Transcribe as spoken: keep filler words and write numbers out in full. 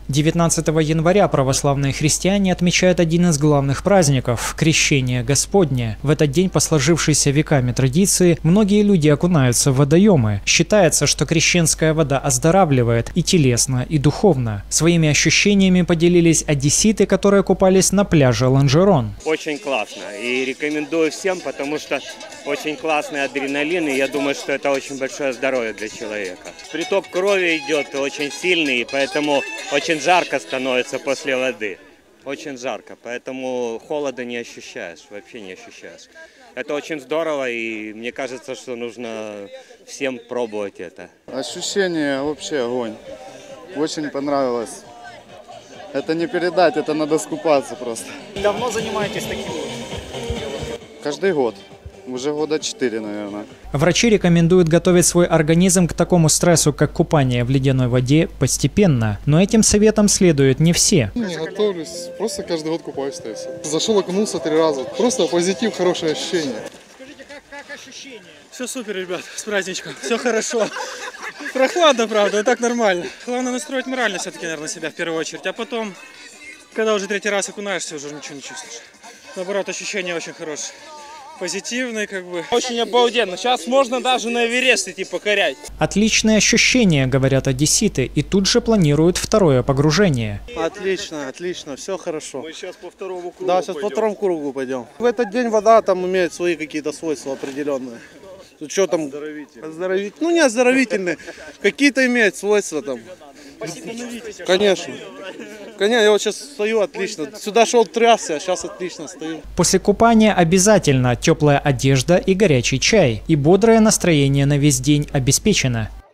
девятнадцатого января православные христиане отмечают один из главных праздников – Крещение Господне. В этот день, по сложившейся веками традиции, многие люди окунаются в водоемы. Считается, что крещенская вода оздоравливает и телесно, и духовно. Своими ощущениями поделились одесситы, которые купались на пляже Ланжерон. Очень классно. И рекомендую всем, потому что очень классный адреналин, и я думаю, что это очень большое здоровье для человека. Приток крови идет очень сильный, и поэтому очень жарко становится после воды. Очень жарко, поэтому холода не ощущаешь, вообще не ощущаешь. Это очень здорово, и мне кажется, что нужно всем пробовать это. Ощущение вообще огонь. Очень понравилось. Это не передать, это надо скупаться просто. Давно занимаетесь таким? Каждый год. Уже года четыре, наверное. Врачи рекомендуют готовить свой организм к такому стрессу, как купание в ледяной воде, постепенно. Но этим советам следуют не все. Не готовлюсь, просто каждый год купаюсь. Зашел, окунулся три раза. Просто позитив, хорошее ощущение. Скажите, как, как ощущения? Все супер, ребят, с праздничком, все хорошо. Прохладно, правда, но так нормально. Главное настроить морально все-таки, наверное, себя в первую очередь. А потом, когда уже третий раз окунаешься, уже ничего не чувствуешь. Наоборот, ощущения очень хорошие. Позитивный, как бы. Очень обалденно. Сейчас можно даже на Эверест идти покорять. Отличные ощущения, говорят одесситы, и тут же планируют второе погружение. Отлично, отлично, все хорошо. Мы сейчас по второму кругу Да, сейчас пойдем. по второму кругу пойдем. В этот день вода там имеет свои какие-то свойства определенные. Тут что там? Оздоровительные. Оздоровительные. Ну не оздоровительные. Какие-то имеют свойства там. Конечно. Конечно, я вот сейчас стою отлично. Сюда шел трясся, а сейчас отлично стою. После купания обязательно теплая одежда и горячий чай. И бодрое настроение на весь день обеспечено.